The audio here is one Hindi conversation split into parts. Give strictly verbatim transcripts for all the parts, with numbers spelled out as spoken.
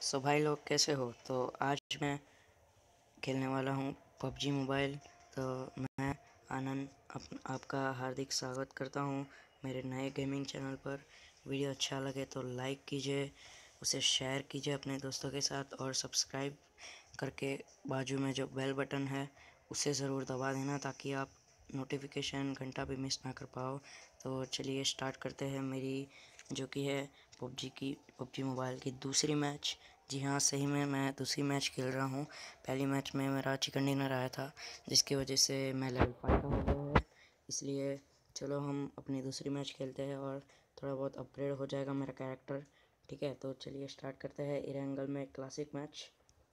सो भाई लोग कैसे हो। तो आज मैं खेलने वाला हूँ पबजी मोबाइल। तो मैं आनंद आप, आपका हार्दिक स्वागत करता हूँ मेरे नए गेमिंग चैनल पर। वीडियो अच्छा लगे तो लाइक कीजिए, उसे शेयर कीजिए अपने दोस्तों के साथ और सब्सक्राइब करके बाजू में जो बेल बटन है उसे ज़रूर दबा देना ताकि आप नोटिफिकेशन घंटा भी मिस ना कर पाओ। तो चलिए स्टार्ट करते हैं मेरी जो कि है पबजी की पबजी मोबाइल की दूसरी मैच। जी हाँ, सही में मैं दूसरी मैच खेल रहा हूँ। पहली मैच में मेरा चिकन डिनर आया था जिसकी वजह से मैं लेवल फाइव का हो गया है। इसलिए चलो हम अपनी दूसरी मैच खेलते हैं और थोड़ा बहुत अपग्रेड हो जाएगा मेरा कैरेक्टर। ठीक है, तो चलिए स्टार्ट करते हैं इरेंगल में क्लासिक मैच।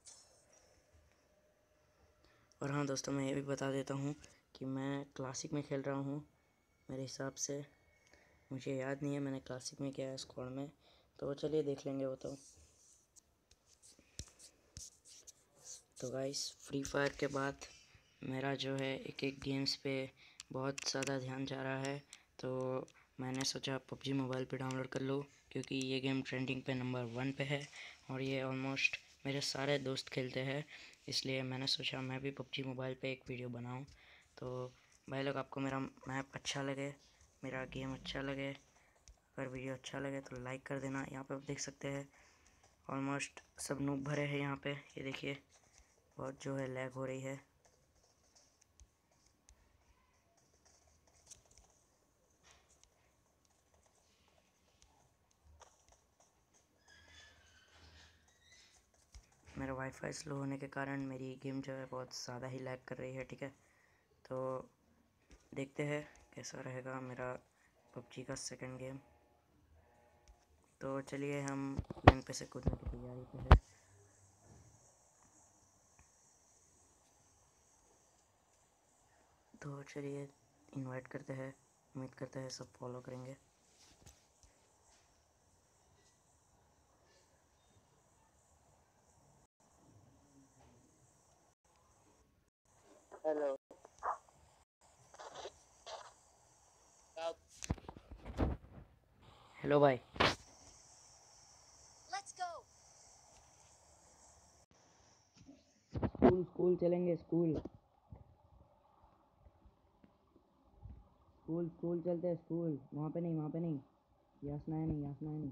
और हाँ दोस्तों, मैं ये भी बता देता हूँ कि मैं क्लासिक में खेल रहा हूँ। मेरे हिसाब से मुझे याद नहीं है मैंने क्लासिक में क्या है स्क्वाड में, तो चलिए देख लेंगे वो तो। तो गाइस, फ्री फायर के बाद मेरा जो है एक एक गेम्स पे बहुत ज़्यादा ध्यान जा रहा है। तो मैंने सोचा पबजी मोबाइल पे डाउनलोड कर लूँ क्योंकि ये गेम ट्रेंडिंग पे नंबर वन पे है और ये ऑलमोस्ट मेरे सारे दोस्त खेलते हैं। इसलिए मैंने सोचा मैं भी पबजी मोबाइल पे एक वीडियो बनाऊँ। तो भाई लोग, आपको मेरा मैप अच्छा लगे, मेरा गेम अच्छा लगे, अगर वीडियो अच्छा लगे तो लाइक कर देना। यहाँ पे आप देख सकते हैं ऑलमोस्ट सब नूब भरे हैं यहाँ पे। ये देखिए बहुत जो है लैग हो रही है। मेरा वाईफाई स्लो होने के कारण मेरी गेम जो है बहुत ज़्यादा ही लैग कर रही है। ठीक है, तो देखते हैं कैसा रहेगा मेरा पबजी का सेकंड गेम। तो चलिए हम प्लेन पे से कूदने की तैयारी पे है। तो चलिए इनवाइट करते हैं, उम्मीद करते हैं सब फॉलो करेंगे। हेलो। हेलो भाई। Let's go. स्कूल स्कूल चलेंगे, स्कूल स्कूल स्कूल चलते हैं। स्कूल वहाँ पे नहीं, वहाँ पे नहीं, यासना है नहीं, यासना है नहीं।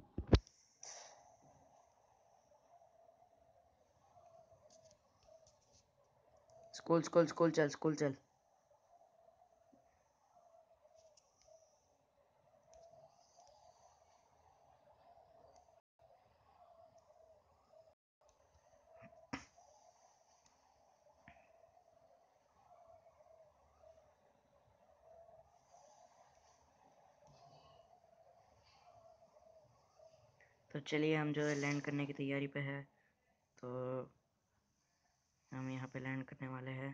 स्कूल स्कूल स्कूल चल, स्कूल चल। तो चलिए हम जो है लैंड करने की तैयारी पे है। तो हम यहाँ पे लैंड करने वाले हैं।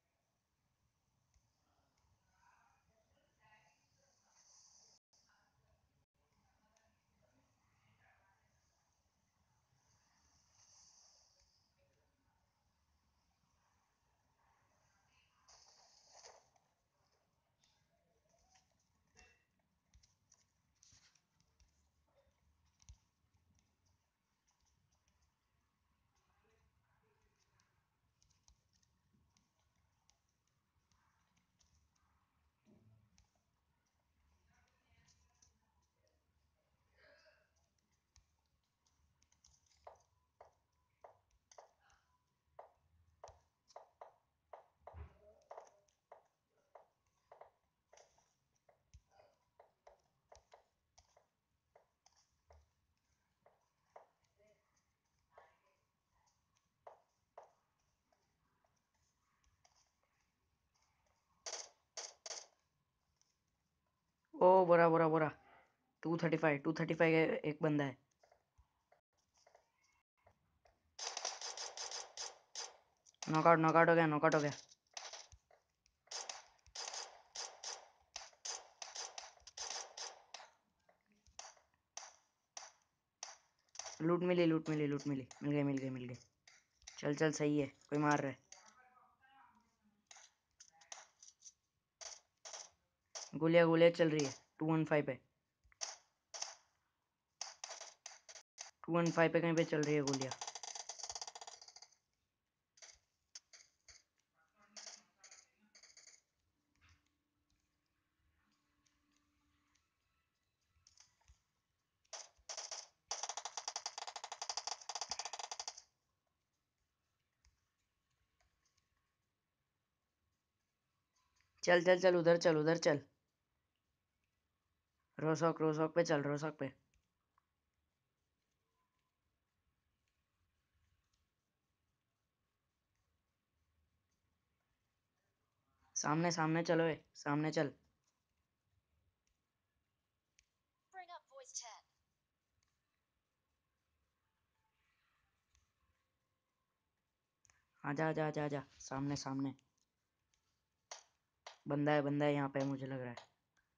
ओ बोरा बोरा बोरा, two thirty five two thirty five एक बंदा है। नॉकआउट नॉकआउट हो गया, नॉकआउट हो गया। लूट मिली, लूट मिली, लूट मिली, मिल गई, मिल गई, मिल गई। चल चल, सही है, कोई मार रहा है। गोलियां गोलियां चल रही है। टू वन फाइव पे, टू वन फाइव पे कहीं पे चल रही है गोलियां। चल चल चल, उधर चल, उधर चल। रोसॉक रोसॉक पे चल, रोसॉक पे। सामने सामने चलो, ए सामने चल। आजा आजा आजा आजा, सामने सामने। बंदा है, बंदा है यहाँ पे, मुझे लग रहा है।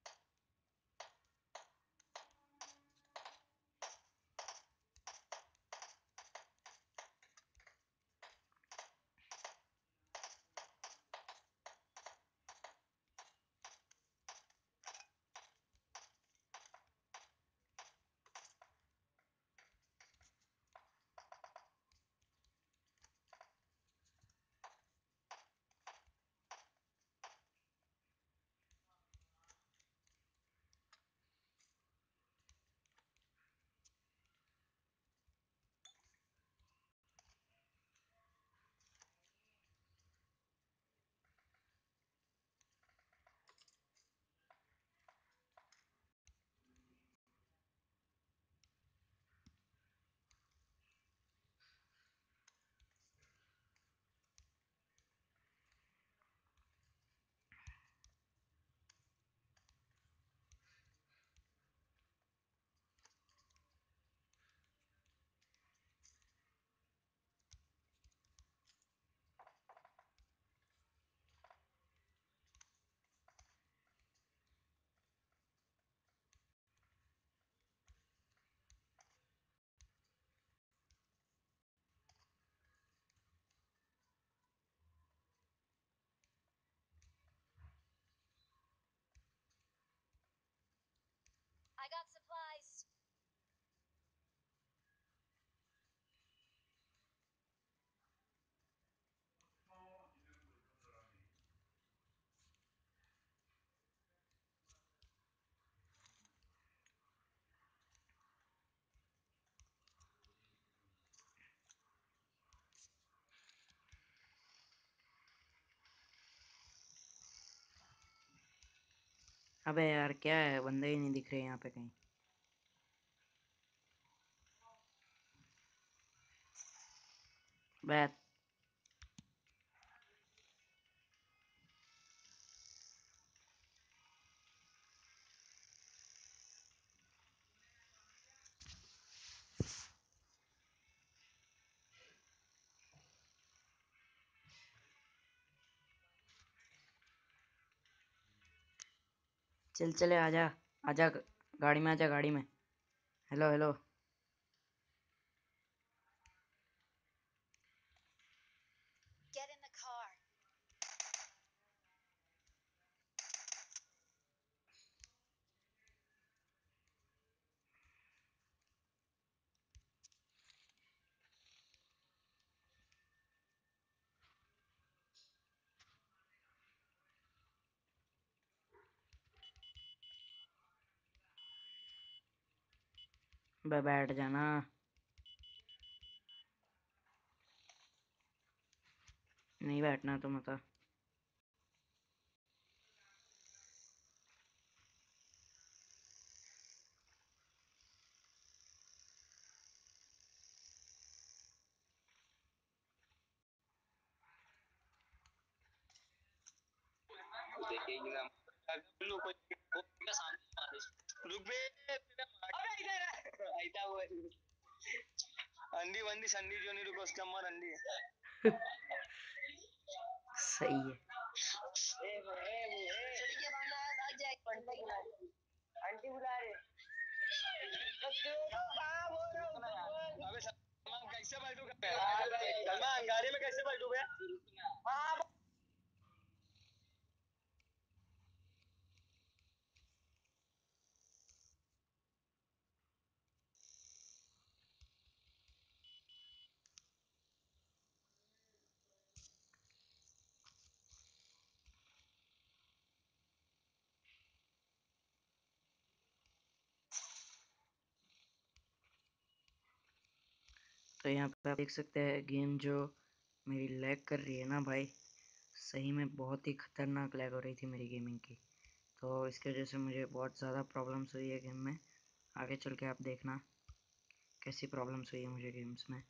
I got supplies. अबे यार, क्या है, बंदे ही नहीं दिख रहे यहाँ पे कहीं। बैठ। चल चले, आजा आजा, गाड़ी में आजा, गाड़ी में। Hello hello. Get in the car. बे बैठ जाना। नहीं बैठना तो मत आ। देखेगी ना। बिल्लू कोई वो सामने रुक बे, अबे इधर आइता हुआ अंडी वंडी संडी जो नहीं रुको उसका मर अंडी सही है। ए वो ए वो ए चली के बंदा है, भाग जाए पंटा बुला रहे, आंटी बुला रहे। तो क्यों कहां बोल रहा हूं? अबे सलमान कैसे बैठू बे? सलमान गाड़ी में कैसे बैठू बे? हां तो यहाँ पे आप देख सकते हैं गेम जो मेरी लैग कर रही है ना भाई, सही में बहुत ही ख़तरनाक लैग हो रही थी मेरी गेमिंग की। तो इसकी वजह से मुझे बहुत ज़्यादा प्रॉब्लम्स हुई है गेम में। आगे चल के आप देखना कैसी प्रॉब्लम्स हुई है मुझे गेम्स में।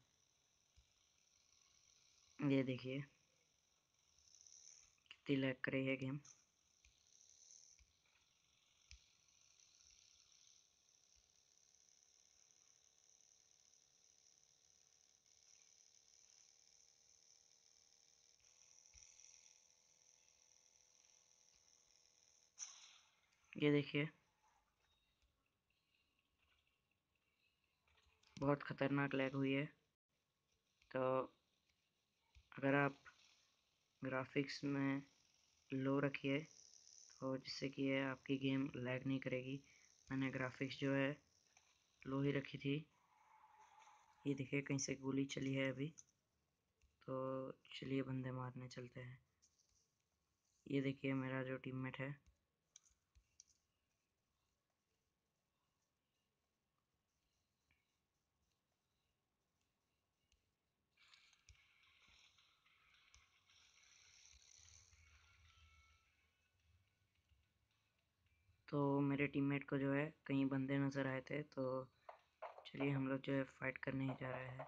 ये देखिए कितनी लैग कर रही है गेम। ये देखिए बहुत ख़तरनाक लैग हुई है। तो अगर आप ग्राफिक्स में लो रखिए तो जिससे कि ये आपकी गेम लैग नहीं करेगी। मैंने ग्राफिक्स जो है लो ही रखी थी। ये देखिए कहीं से गोली चली है अभी। तो चलिए बंदे मारने चलते हैं। ये देखिए मेरा जो टीममेट है। तो मेरे टीममेट को जो है कई बंदे नज़र आए थे, तो चलिए हम लोग जो है फाइट करने ही जा रहे हैं।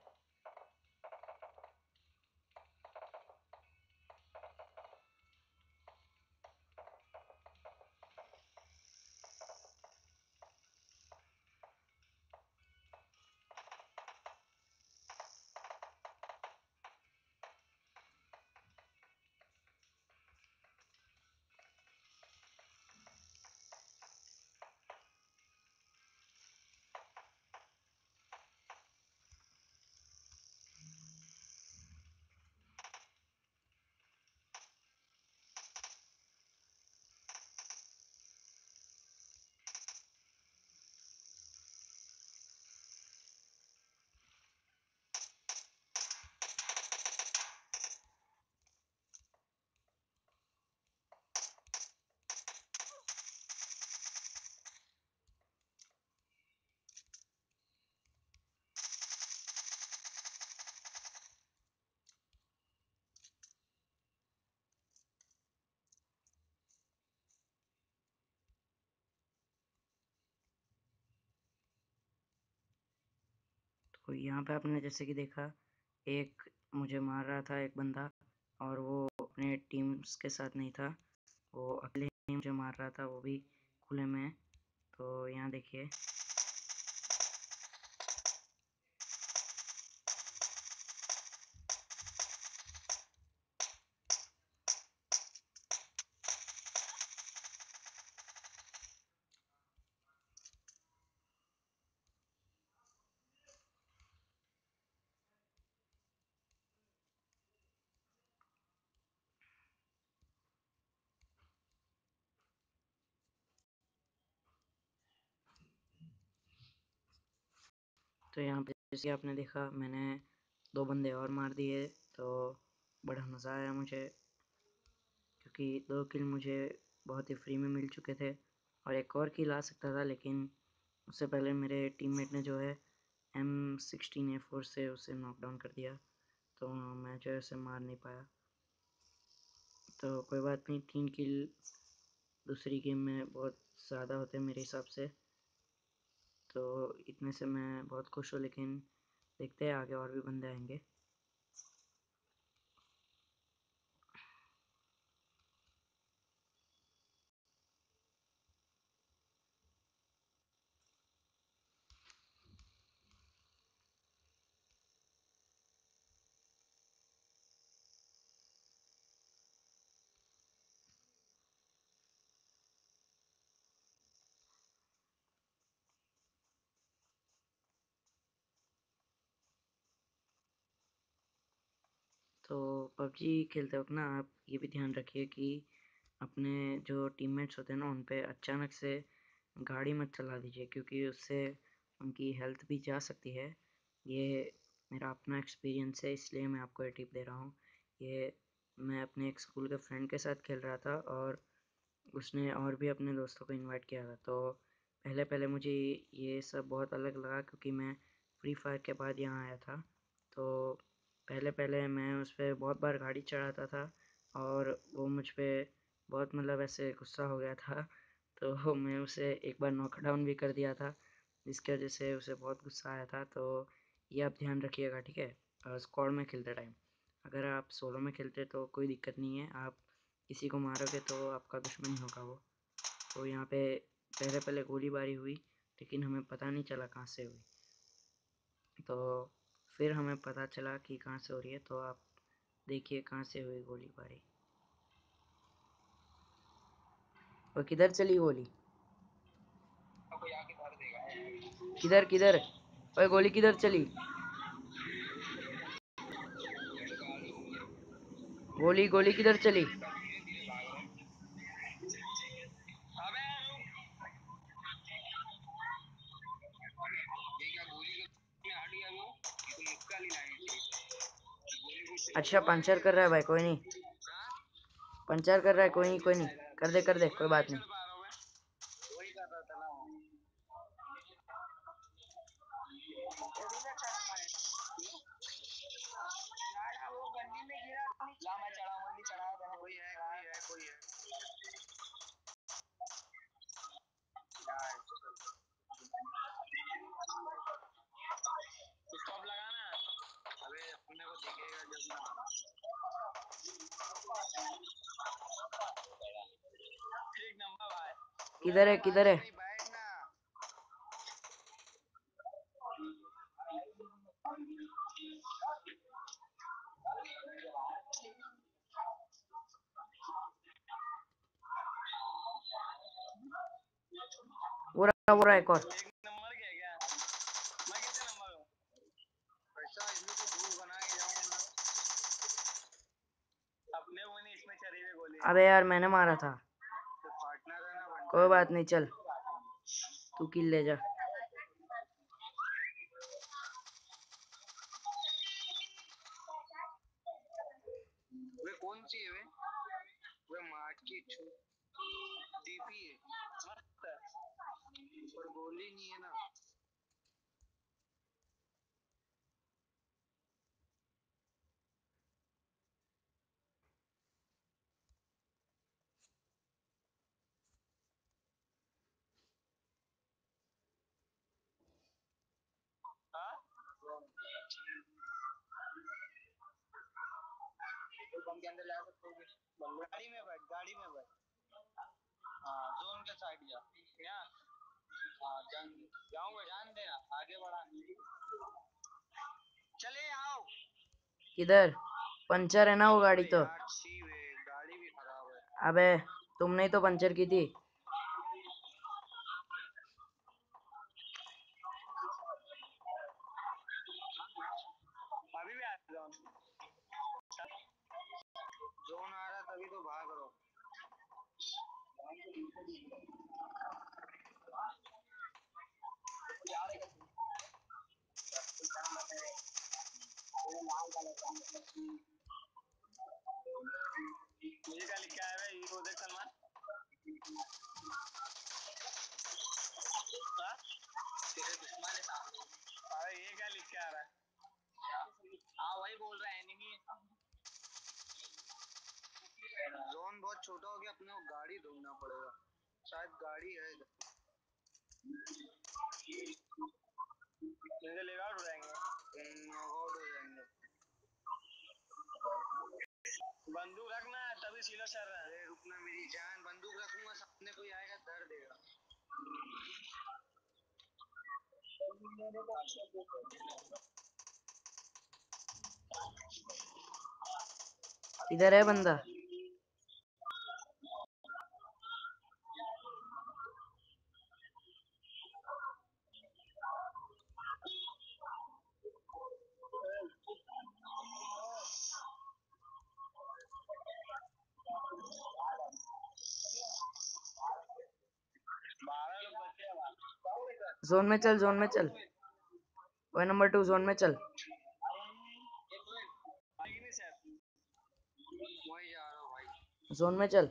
तो यहाँ पे आपने जैसे कि देखा, एक मुझे मार रहा था एक बंदा, और वो अपने टीम्स के साथ नहीं था, वो अकेले ही मुझे मार रहा था, वो भी खुले में। तो यहाँ देखिए तो यहाँ पे जैसे आपने देखा मैंने दो बंदे और मार दिए। तो बड़ा मज़ा आया मुझे, क्योंकि दो किल मुझे बहुत ही फ्री में मिल चुके थे, और एक और किल आ सकता था, लेकिन उससे पहले मेरे टीममेट ने जो है एम सिक्सटीन ए फोर से उसे नॉकडाउन कर दिया। तो मैं जो है उसे मार नहीं पाया। तो कोई बात नहीं, तीन किल दूसरी गेम में बहुत ज़्यादा होते हैं मेरे हिसाब से। तो इतने से मैं बहुत खुश हूँ, लेकिन देखते हैं आगे और भी बंदे आएंगे। तो पबजी खेलते वक्त ना आप ये भी ध्यान रखिए कि अपने जो टीममेट्स होते हैं ना, उन पे अचानक से गाड़ी मत चला दीजिए, क्योंकि उससे उनकी हेल्थ भी जा सकती है। ये मेरा अपना एक्सपीरियंस है, इसलिए मैं आपको ये टिप दे रहा हूँ। ये मैं अपने एक स्कूल के फ्रेंड के साथ खेल रहा था, और उसने और भी अपने दोस्तों को इनवाइट किया था। तो पहले पहले मुझे ये सब बहुत अलग लगा, क्योंकि मैं फ्री फायर के बाद यहाँ आया था। तो पहले पहले मैं उस पर बहुत बार गाड़ी चढ़ाता था, और वो मुझ पे बहुत मतलब ऐसे गुस्सा हो गया था, तो मैं उसे एक बार नॉकडाउन भी कर दिया था, जिसकी वजह से उसे बहुत गुस्सा आया था। तो ये आप ध्यान रखिएगा, ठीक है। स्क्वाड में खेलते टाइम, अगर आप सोलो में खेलते तो कोई दिक्कत नहीं है, आप किसी को मारोगे तो आपका दुश्मन ही होगा वो। तो यहाँ पे पहले पहले गोलीबारी हुई, लेकिन हमें पता नहीं चला कहाँ से हुई, तो फिर हमें पता चला कि कहाँ से हो रही है। तो आप देखिए कहाँ से हुई गोलीबारी। और किधर चली गोली, किधर किधर, ओए गोली किधर चली, गोली गोली किधर चली। अच्छा पंचर कर रहा है भाई, कोई नहीं, पंचर कर रहा है, कोई नहीं कोई नहीं, कर दे कर दे, कोई बात नहीं। किधर है किधर है, वो रहा वो रहा एक और। अबे यार मैंने मारा था, कोई बात नहीं, चल तू किल ले जा। वे कौन सी है वे वे मार्ट की डीपी है पर गोली नहीं है ना। के अंदर जा सकते हो, गाड़ी में बैठ गाड़ी में बैठ। हाँ जोन के साइड जा क्या। हाँ जान जाऊंगा, जान देना आगे बढ़ा, चले आओ। किधर, पंचर है ना वो गाड़ी तो। गाड़ी भी खराब है। अबे तुमने ही तो पंचर की थी। अभी भी आ जाओ, जोन आ रहा तभी तो भाग रहा हूँ। मुझे क्या लिखा है हीरो देख सलमान, तेरे दुश्मन है सामने। अरे ये क्या लिख के आ रहा है, हाँ वही बोल रहा है एनिमी। जोन बहुत छोटा हो गया, अपने को गाड़ी ढूंढना पड़ेगा, शायद गाड़ी है इधर। लेग आउट हो जाएंगे, आउट हो जाएंगे। बंदूक रखना तभी सीधा चल रहा है। रुकना मेरी जान, बंदूक रखूंगा सामने कोई आएगा डर देगा। किधर है बंदा, जोन में चल जोन में चल, वो नंबर टू जोन में चल। जोन में चल,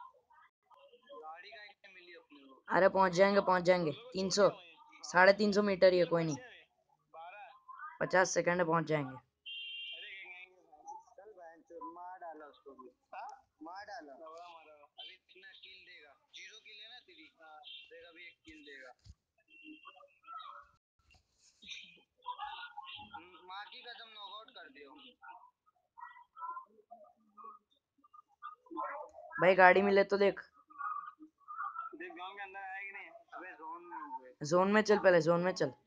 अरे पहुंच जाएंगे पहुंच जाएंगे, तीन सौ साढ़े तीन सौ मीटर ही है, कोई नहीं, पचास सेकंड में पहुंच जाएंगे। भाई गाड़ी मिले तो देख। देख जोन के अंदर आया कि नहीं। अबे जोन में हुए। जोन में चल, पहले जोन में चल।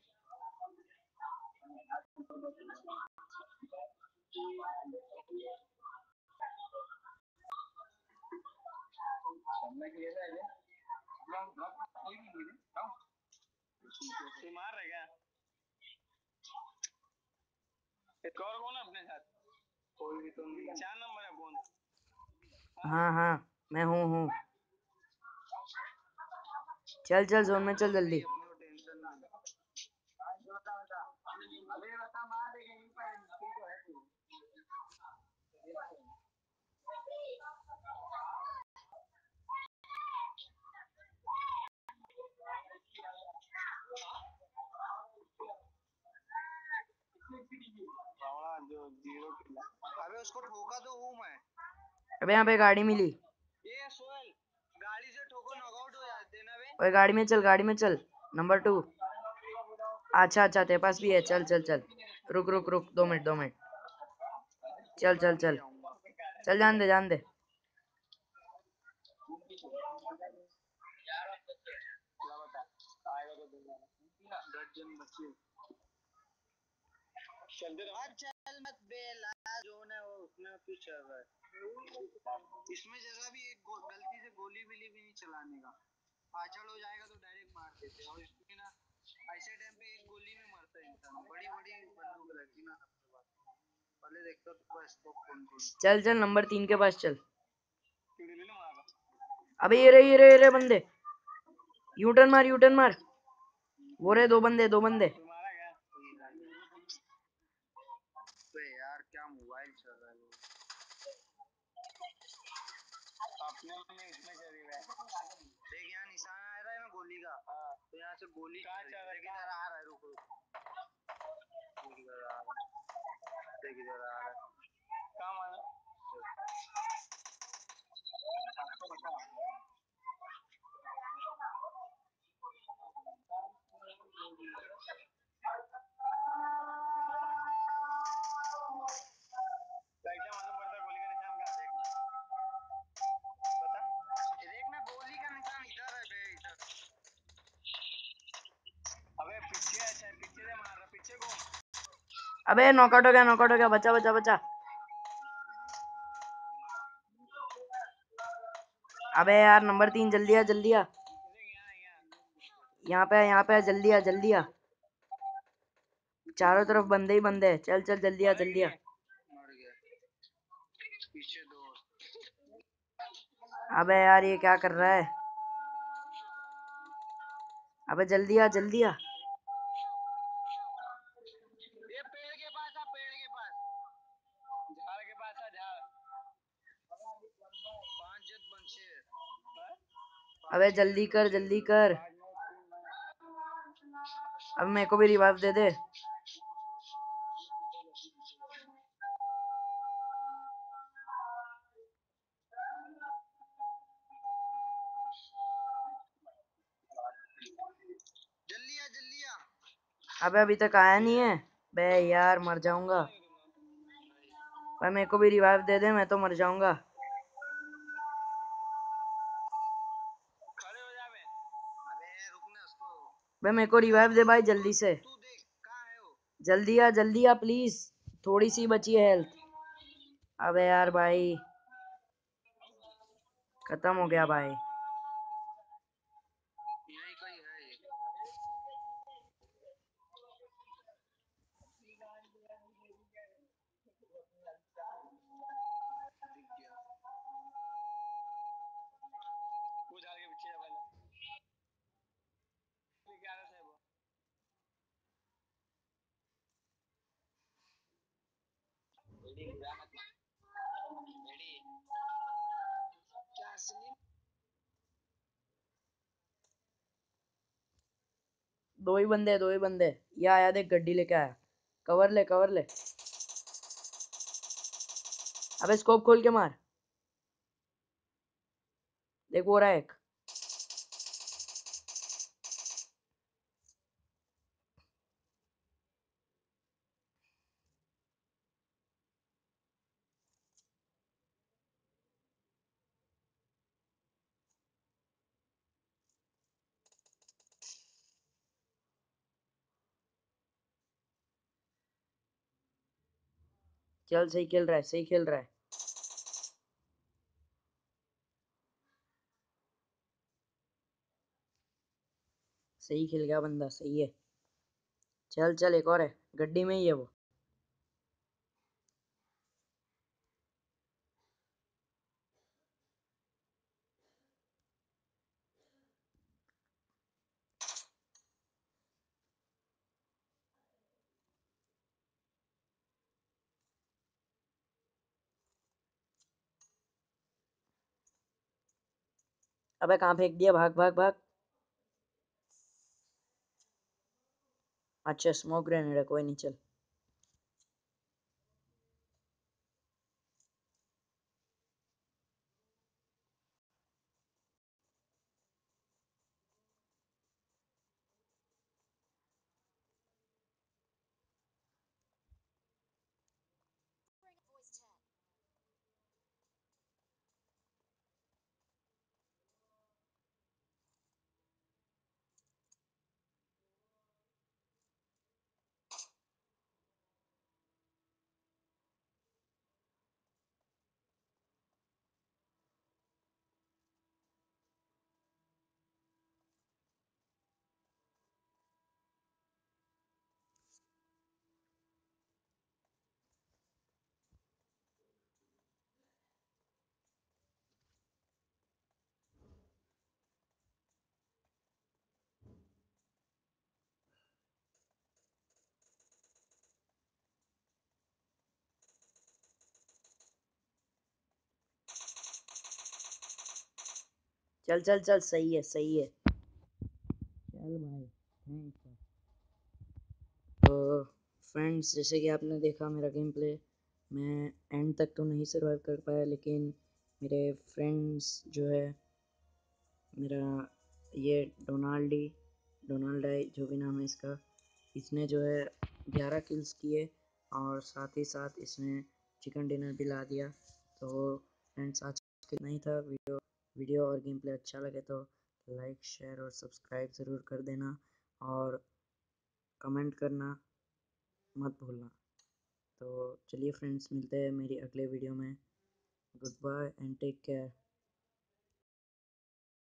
तू मार रहा है क्या? एक और कौन है अपने साथ? कोई भी तो नहीं। चार नंबर है कौन? हाँ हाँ मैं हूँ हूँ चल चल जोन में चल जल्दी। जो जीरो किला। अबे उसको ठोका तो हूँ मैं। अबे यहाँ पे गाड़ी मिली। ये सोहेल गाड़ी से ठोको नॉकआउट हो जाते ना बे। ओए गाड़ी में चल, गाड़ी में चल। Number two. अच्छा अच्छा तेरे पास भी है। चल चल चल। रुक रुक रुक दो मिनट दो मिनट। चल चल चल चल जान दे जान दे। चलते रहो। चल मत बेला जोन है वो उसमें कुछ चल रहा है। इसमें जरा भी एक गलती से गोली बिली भी नहीं चलाने का। पाछड़ हो जाएगा तो डायरेक्ट मार देते और इसमें ना ऐसे टाइम पे एक गोली में मरता है इंसान। बड़ी बड़ी बंदूक रहती ना सबके पास। पहले देखता तो बस तो कौन कौन। चल चल नंबर तीन के पास चल। अबे ये रहे ये रहे ये रहे बंदे। यूटर्न मार यूटर्न मार। वो रहे दो बंदे दो बंदे। यार क्या मोबाइल चल रहा है वो। अपने में इसमें चली रहा है। देख यहाँ निशान आ रहा है ना गोली का। हाँ। तो यहाँ से गोली देख इधर आ रहा है। रुक रुक देख इधर आ रहा है। देख इधर आ रहा है। कहाँ मारा? कैसे मालूम पड़ता गोली का निशान कहाँ? देखना बता। देखना गोली का निशान इधर है बे इधर। अबे पीछे है पीछे से मार रहा पीछे को। अबे नॉकआउट हो गया नॉकआउट हो गया। बचा बचा बचा। अबे यार नंबर तीन जल्दी आ जल्दी आ। यहाँ पे यहाँ पे जल्दी आ जल्दी आ। चारों तरफ बंदे ही बंदे हैं। चल चल जल्दी आ जल्दी आ। पीछे दो। अबे यार ये क्या कर रहा है? अबे जल्दी आ जल्दी आ। ये पेड़ के पास आ पेड़ के पास। झाड़ के पास आ झाड़। पांच जत बंशे। अबे जल्दी कर जल्दी कर। अब मेरे को भी रिवाइव दे दे। जल्दी आ जल्दी आ। अबे अभी तक आया नहीं है। बे यार मर जाऊंगा। भाई मेरे को भी रिवाइव दे दे मैं तो मर जाऊंगा। खड़े हो जा बे। अबे रुकना उसको। बे मेरे को रिवाइव दे भाई जल्दी से। तू देख कहाँ है वो। जल्दी आ जल्दी आ प्लीज। थोड़ी सी बची है हेल्थ। अबे यार भाई खत्म हो गया भाई। यही कोई है ये। वो झाड़ के पीछे जा पहले। क्या है वो? रेडी बुरा मत मान। रेडी। क्या असली? दो ही बंदे दो ही बंदे। ये आया देख गड्डी लेके आया। कवर ले कवर ले। अबे स्कोप खोल के मार। देख वो रहा है एक। चल सही खेल रहा है, सही खेल रहा है। सही खेल गया बंदा, सही है। चल चल एक और है, गड्डी में ही है वो। अबे कहाँ फेंक दिया, भाग भाग भाग। अच्छा स्मोक ग्रेनेड है, कोई नहीं चल। Voice chat. चल चल चल, सही है सही है। चल भाई, थैंक्स। तो फ्रेंड्स, जैसे कि आपने देखा मेरा गेम प्ले, मैं एंड तक तो नहीं सर्वाइव कर पाया, लेकिन मेरे फ्रेंड्स जो है, मेरा ये डोनाल्डी डोनाल्ड है जो भी नाम है इसका, इसने जो है ग्यारह किल्स किए और साथ ही साथ इसने चिकन डिनर भी ला दिया। तो फ्रेंड्स, आज के नहीं था वीडियो वीडियो और गेम प्ले अच्छा लगे तो लाइक शेयर और सब्सक्राइब ज़रूर कर देना, और कमेंट करना मत भूलना। तो चलिए फ्रेंड्स, मिलते हैं मेरी अगले वीडियो में। Good bye and take care.